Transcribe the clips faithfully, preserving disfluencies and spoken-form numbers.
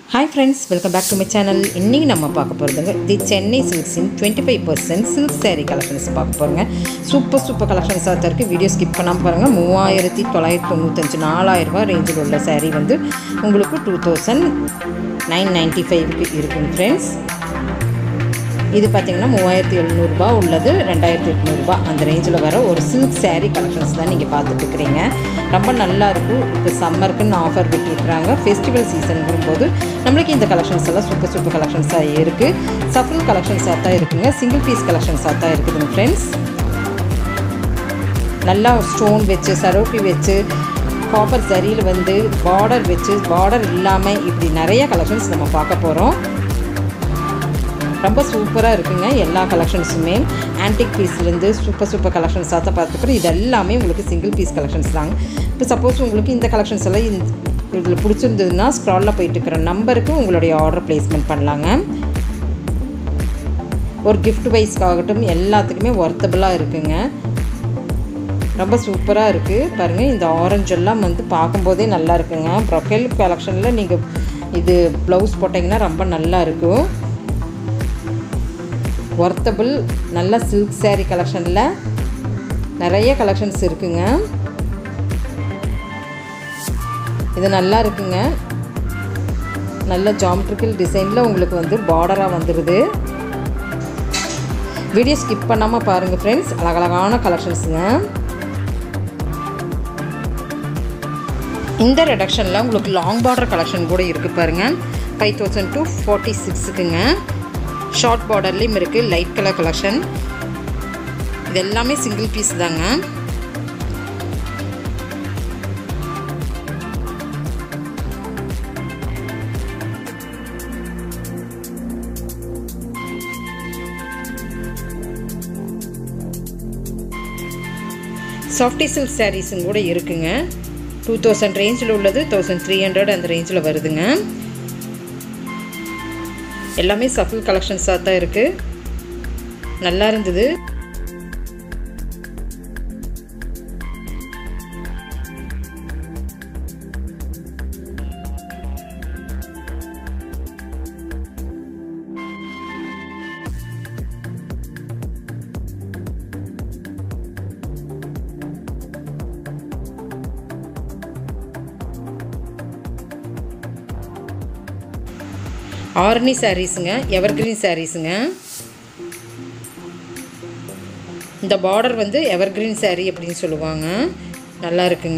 Hi friends, welcome back to my channel. இன்னைக்கு நம்ம பார்க்க போறதுங்க the Chennai Silks in twenty-five percent silk saree collections பார்க்க போறோங்க. சூப்பர் சூப்பர் கலெக்ஷன்ஸா இருக்கு. வீடியோ ஸ்கிப் பண்ணாம பாருங்க. மூவாயிரத்து தொள்ளாயிரத்து தொண்ணூற்று ஐந்து நாலாயிரம் ரூபாய் ரேஞ்சில் உள்ள saree வந்து உங்களுக்கு two thousand nine ninety-five க்கு இருக்கும் फ्रेंड्स. இது பாத்தீங்கன்னா மூவாயிரத்து எழுநூறு ரூபாய் உள்ளது இரண்டாயிரத்து எண்ணூறு ரூபாய் அந்த ரேஞ்சில வர ஒரு silk saree collections தான் நீங்க பார்த்துட்டு இருக்கீங்க. ரொம்ப நல்லா இருக்கு. இப்போ சம்மருக்கு ஆஃபர் விட்டுருக்காங்க. ஃபெஸ்டிவல் சீசன்ங்கம்போது நமக்கு இந்த கலெக்ஷன்ஸ் எல்லாம் சூப்பர் சூப்பர் கலெக்ஷன்ஸா இருக்கு. சஃபல் கலெக்ஷன்ஸா தான் இருக்குங்க. சிங்கிள் பீஸ் கலெக்ஷன்ஸா தான் இருக்குங்க फ्रेंड्स. நல்லா ஸ்டோன் வெச்சு சரோகி வெச்சு காப்பர் ஜரியில வந்து பார்டர் வெச்சு பார்டர் இல்லாம இப்படி நிறைய கலெக்ஷன்ஸ் நம்ம பார்க்க போறோம். ரொம்ப சூப்பரா இருக்குங்க. எல்லா கலெக்ஷன்ஸுமே ஆன்டிக் பீஸ்ல இருந்து சூப்பர் சூப்பர் கலெக்ஷன்ஸ் ஆத்த பார்த்துக்கிறோம். இது எல்லாமே உங்களுக்கு சிங்கிள் பீஸ் கலெக்ஷன்ஸ் தான். இப்போ சப்போஸ் உங்களுக்கு இந்த கலெக்ஷன்ஸ் எல்லாம் இதுல பிடிச்சிருந்ததுன்னா ஸ்க்ரால்ல போயிட்டு இருக்கிற நம்பருக்கு உங்களுடைய ஆர்டர் பிளேஸ்மென்ட் பண்ணலாங்க. ஒரு gift வைஸ் ஆகட்டும் எல்லாத்துக்குமே வர்த்தபிளா இருக்குங்க. ரொம்ப சூப்பரா இருக்கு. பாருங்க இந்த ஆரஞ்சு எல்லாம் வந்து பாக்கும்போதே நல்லா இருக்குங்க. ப்ரொஃபைல் கலெக்ஷன்ல நீங்க இது ப்ளவுஸ் போட்டீங்கன்னா ரொம்ப நல்லா இருக்கும். வர்த்தபிள் நல்ல silk saree கலெக்ஷன்ல நிறைய கலெக்ஷன்ஸ் இருக்குங்க. இது நல்லா இருக்குங்க. நல்ல ஜாமெட்ரிக்கல் டிசைன்ல உங்களுக்கு வந்து பார்டரா வந்துருது. வீடியோ ஸ்கிப் பண்ணாம பாருங்க फ्रेंड्स. அழகழகான கலெக்ஷன்ஸ்ங்க. இந்த ரிடக்ஷன்ல உங்களுக்கு லாங் பார்டர் கலெக்ஷன் கூட இருக்கு பாருங்க. five thousand to forty-six க்குங்க. ஷார்ட் பார்டர்லயும் இருக்கு லைட் கலர் கலெக்ஷன். இது எல்லாமே சிங்கிள் பீஸ் தாங்க. சாஃப்டி சில்க் sarees கூட இருக்குங்க. two thousand ரேஞ்சில உள்ளது thirteen hundred அந்த ரேஞ்சில வருதுங்க. எல்லாமே சஃபல் கலெக்ஷன்ஸா தான் இருக்கு. நல்லா இருந்தது. ஆர்னி சாரீஸ்ங்க. எவர்கிரீன் சாரீஸ்ங்க. இந்த பார்டர் வந்து எவர்கிரீன் saree அப்படினு சொல்லுவாங்க. நல்லா இருக்குங்க.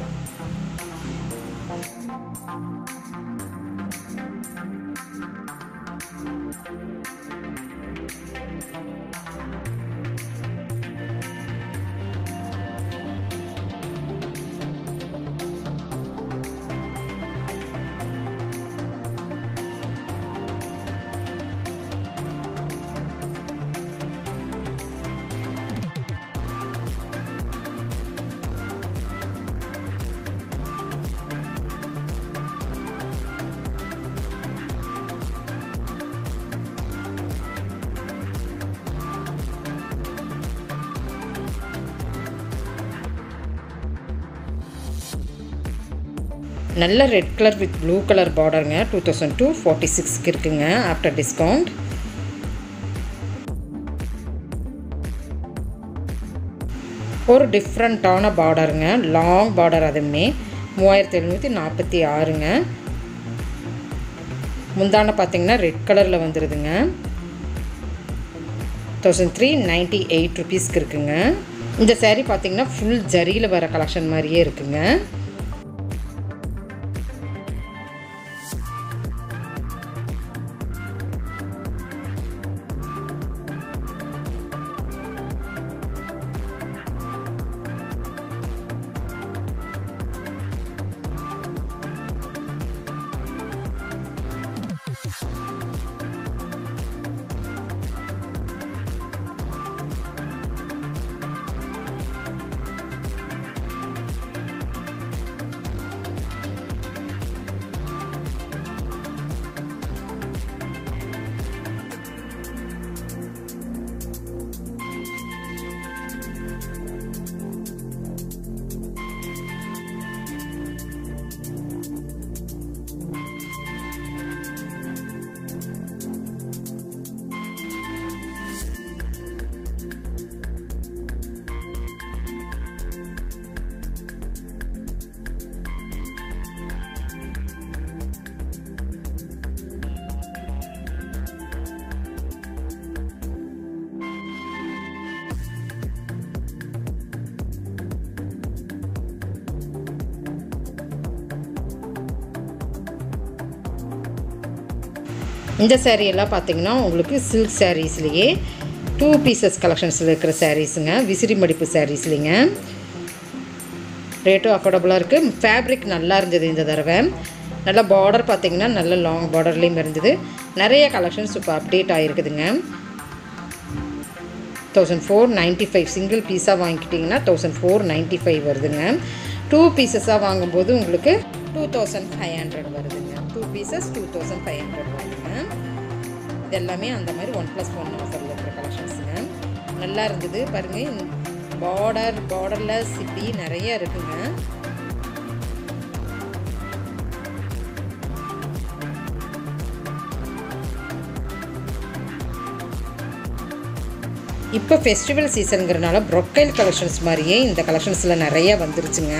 நல்ல red colour with blue colour பார்டருங்க. two thousand to forty-six க்கு இருக்குங்க ஆஃப்டர் டிஸ்கவுண்ட். ஒரு டிஃப்ரெண்டான பார்டருங்க. லாங் பார்டர் அதுமே மூவாயிரத்து எழுநூற்று நாற்பத்தி ஆறுங்க. முந்தான பார்த்தீங்கன்னா ரெட் கலரில் வந்துடுதுங்க. three thousand ninety-eight ருபீஸ்க்கு இருக்குங்க. இந்த saree பார்த்தீங்கன்னா ஃபுல் ஜரியில் வர கலெக்ஷன் மாதிரியே இருக்குங்க. இந்த saree எல்லாம் பார்த்தீங்கன்னா உங்களுக்கு சில்க் சாரீஸ்லேயே டூ பீசஸ் கலெக்ஷன்ஸில் இருக்கிற சாரீஸுங்க. விசிறி மடிப்பு சாரீஸ்லிங்க. ரேட்டும் அஃபோர்டபுளாக இருக்குது. ஃபேப்ரிக் நல்லா இருந்தது இந்த தடவை. நல்லா பார்டர் பார்த்தீங்கன்னா நல்ல லாங் பார்டர்லேயும் இருந்தது. நிறைய கலெக்ஷன்ஸ் இப்போ அப்டேட் ஆகிருக்குதுங்க. Thousand four ninety five single பீஸாக வாங்கிக்கிட்டிங்கன்னா தௌசண்ட் ஃபோர் நைன்ட்டி ஃபைவ் வருதுங்க. டூ பீசஸாக வாங்கும்போது உங்களுக்கு டூ தௌசண்ட் ஃபைவ் ஹண்ட்ரட் வருதுங்க. Two pieces two thousand five hundred வருதுங்க. இது எல்லாமே அந்த மாதிரி ஒன் ப்ளஸ் ஒன் ஆஃபரில் இருக்கிற கலெக்ஷன்ஸுங்க. நல்லா இருந்தது பாருங்கள். பார்டர் பார்டர்லெஸ் இப்படி நிறைய இருக்குங்க. இப்போ ஃபெஸ்டிவல் சீசனுங்கிறனால ப்ரொக்கைல் கலெக்ஷன்ஸ் மாதிரியே இந்த கலெக்ஷன்ஸில் நிறைய வந்துருச்சுங்க.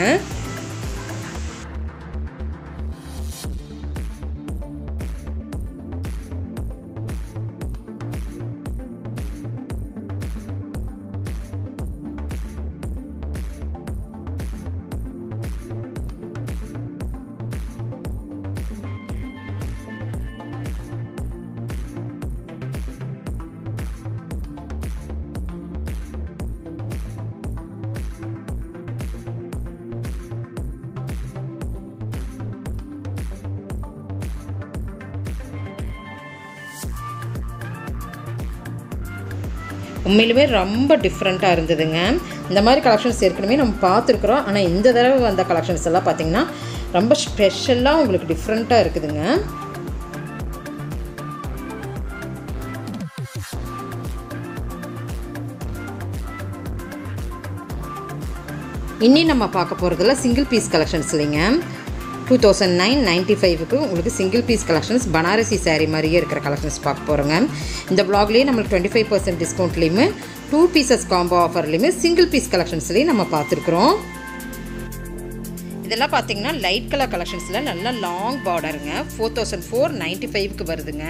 உண்மையிலுமே ரொம்ப டிஃப்ரெண்ட்டாக இருந்ததுங்க. இந்த மாதிரி கலெக்ஷன்ஸ் ஏற்கனவே நம்ம பார்த்துருக்குறோம். ஆனால் இந்த தடவை வந்த கலெக்ஷன்ஸ் எல்லாம் பார்த்திங்கன்னா ரொம்ப ஸ்பெஷலாக உங்களுக்கு டிஃப்ரெண்ட்டாக இருக்குதுங்க. இன்னி நம்ம பார்க்க போகிறதுல சிங்கிள் பீஸ் கலெக்ஷன்ஸ் இல்லைங்க. டூ தௌசண்ட் நைன் நைன்ட்டி ஃபைவுக்கு உங்களுக்கு single piece collections Banarasi saree மாதிரியே இருக்கிற கலெக்ஷன்ஸ் பார்க்க போகிறோங்க. இந்த ப்ளாக்லேயே நம்மளுக்கு டுவெண்ட்டி ஃபைவ் பர்சன்ட் டிஸ்கவுண்ட்லேயுமே டூ பீசஸ் காம்போ ஆஃபர்லேயுமே சிங்கிள் பீஸ் கலெக்ஷன்ஸ்லேயும் நம்ம பார்த்துருக்குறோம். இதெல்லாம் பார்த்தீங்கன்னா லைட் கலர் கலெக்ஷன்ஸில் நல்லா லாங் பார்டருங்க. ஃபோர் தௌசண்ட் ஃபோர் நைன்ட்டி ஃபைவ்க்கு வருதுங்க.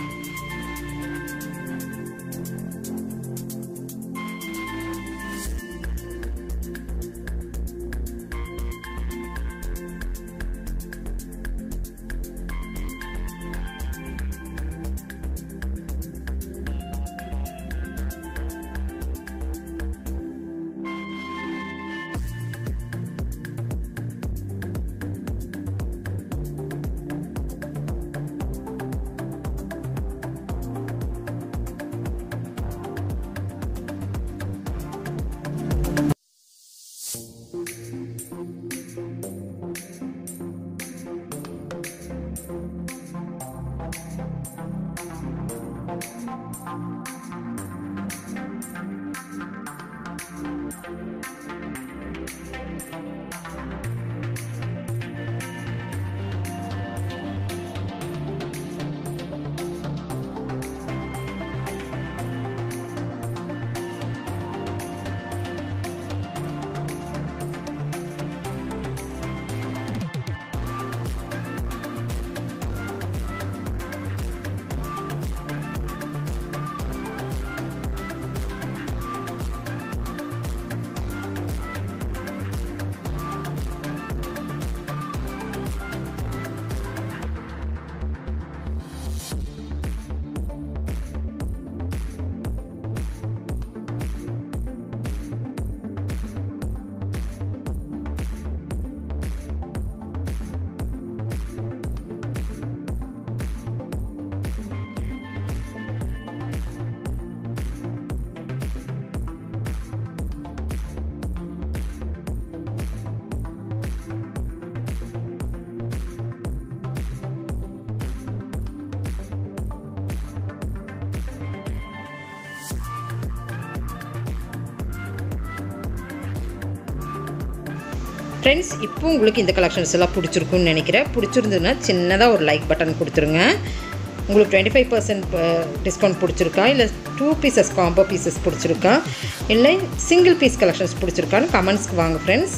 ஃப்ரெண்ட்ஸ், இப்போ உங்களுக்கு இந்த கலெக்ஷன்ஸ் எல்லாம் பிடிச்சிருக்குன்னு நினைக்கிறேன். பிடிச்சிருந்ததுன்னா சின்னதாக ஒரு லைக் பட்டன் கொடுத்துருங்க. உங்களுக்கு டுவெண்ட்டி ஃபைவ் பர்சன்ட் டிஸ்கவுண்ட் பிடிச்சிருக்கா, இல்லை டூ பீசஸ் காம்போ பீசஸ் பிடிச்சிருக்கா, இல்லை சிங்கிள் பீஸ் கலெக்ஷன்ஸ் பிடிச்சிருக்கான்னு கமெண்ட்ஸ்க்கு வாங்க ஃப்ரெண்ட்ஸ்.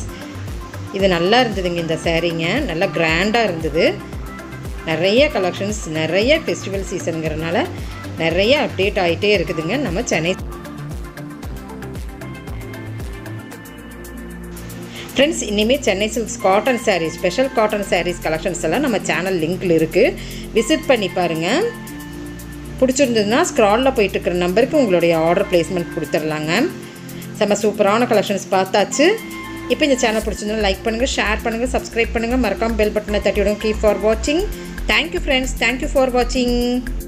இது நல்லா இருந்ததுங்க. இந்த சாரீங்க நல்லா கிராண்டாக இருந்தது. நிறைய கலெக்ஷன்ஸ், நிறைய ஃபெஸ்டிவல் சீசனுங்கிறனால நிறைய அப்டேட் ஆகிட்டே இருக்குதுங்க நம்ம சென்னை. ஃப்ரெண்ட்ஸ், இனிமேல் Chennai Silks cotton sarees, special cotton sarees collections எல்லாம் நம்ம சேனல் லிங்க்கில் இருக்குது. விசிட் பண்ணி பாருங்கள். பிடிச்சிருந்ததுன்னா ஸ்க்ராலில் போயிட்டுருக்கிற நம்பருக்கு உங்களுடைய ஆர்டர் ப்ளேஸ்மெண்ட் கொடுத்துர்லாங்க. செம்ம சூப்பரான கலெக்ஷன்ஸ் பார்த்தாச்சு. இப்போ இந்த சேனல் பிடிச்சிருந்தா லைக் பண்ணுங்கள், ஷேர் பண்ணுங்கள், சப்ஸ்கிரைப் பண்ணுங்கள், மறக்காமல் பெல் பட்டனை தட்டி விடுங்க. கீப் ஃபார் வாட்சிங். தேங்க்யூ ஃப்ரெண்ட்ஸ், தேங்க்யூ ஃபார் வாட்சிங்.